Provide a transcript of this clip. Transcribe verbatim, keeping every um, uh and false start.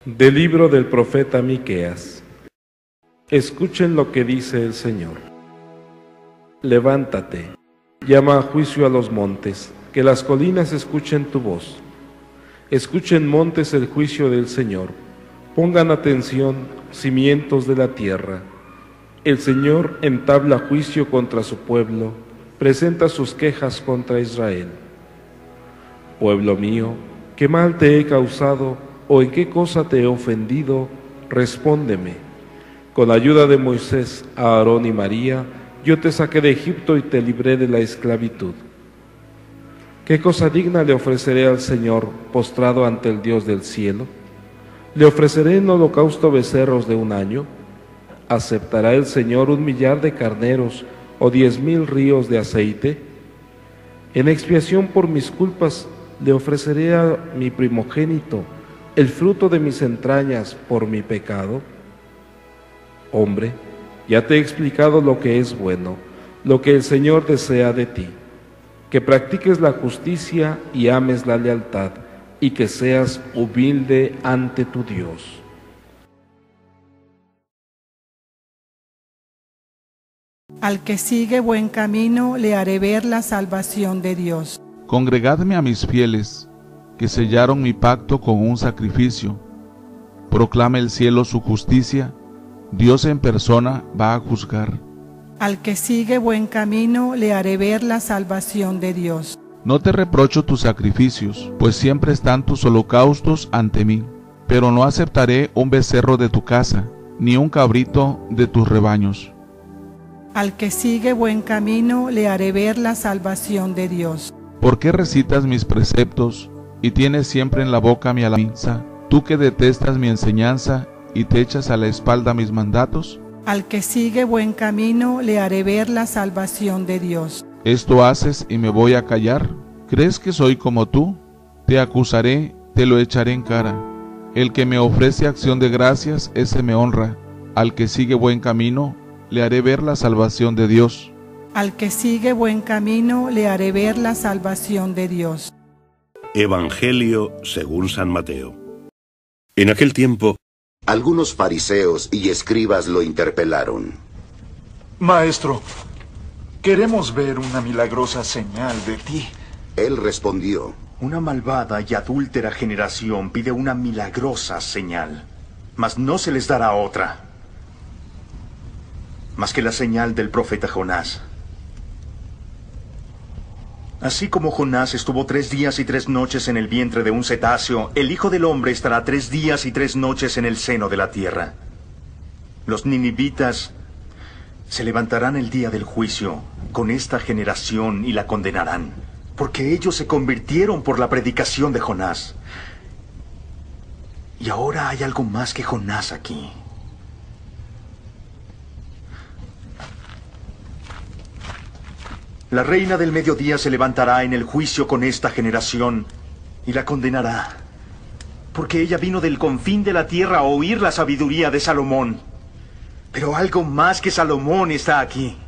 Del libro del profeta Miqueas. Escuchen lo que dice el Señor. Levántate, llama a juicio a los montes, que las colinas escuchen tu voz. Escuchen montes el juicio del Señor, pongan atención, cimientos de la tierra. El Señor entabla juicio contra su pueblo, presenta sus quejas contra Israel. Pueblo mío, ¿qué mal te he causado? ¿O en qué cosa te he ofendido? Respóndeme. Con ayuda de Moisés, Aarón y María, yo te saqué de Egipto y te libré de la esclavitud. ¿Qué cosa digna le ofreceré al Señor postrado ante el Dios del cielo? ¿Le ofreceré en holocausto becerros de un año? ¿Aceptará el Señor un millar de carneros o diez mil ríos de aceite? En expiación por mis culpas le ofreceré a mi primogénito, el fruto de mis entrañas por mi pecado. Hombre, ya te he explicado lo que es bueno, lo que el Señor desea de ti, que practiques la justicia y ames la lealtad, y que seas humilde ante tu Dios. Al que sigue buen camino le haré ver la salvación de Dios. Congregadme a mis fieles, que sellaron mi pacto con un sacrificio. Proclama el cielo su justicia, Dios en persona va a juzgar. Al que sigue buen camino le haré ver la salvación de Dios. No te reprocho tus sacrificios, pues siempre están tus holocaustos ante mí, pero no aceptaré un becerro de tu casa, ni un cabrito de tus rebaños. Al que sigue buen camino le haré ver la salvación de Dios. ¿Por qué recitas mis preceptos y tienes siempre en la boca mi alabanza, tú que detestas mi enseñanza y te echas a la espalda mis mandatos? Al que sigue buen camino le haré ver la salvación de Dios. ¿Esto haces y me voy a callar? ¿Crees que soy como tú? Te acusaré, te lo echaré en cara. El que me ofrece acción de gracias, ese me honra. Al que sigue buen camino, le haré ver la salvación de Dios. Al que sigue buen camino le haré ver la salvación de Dios. Evangelio según San Mateo. En aquel tiempo, algunos fariseos y escribas lo interpelaron. Maestro, queremos ver una milagrosa señal de ti. Él respondió: Una malvada y adúltera generación pide una milagrosa señal, mas no se les dará otra, más que la señal del profeta Jonás. Así como Jonás estuvo tres días y tres noches en el vientre de un cetáceo, el Hijo del Hombre estará tres días y tres noches en el seno de la tierra. Los ninivitas se levantarán el día del juicio con esta generación y la condenarán, porque ellos se convirtieron por la predicación de Jonás. Y ahora hay algo más que Jonás aquí. La reina del mediodía se levantará en el juicio con esta generación y la condenará, porque ella vino del confín de la tierra a oír la sabiduría de Salomón. Pero algo más que Salomón está aquí.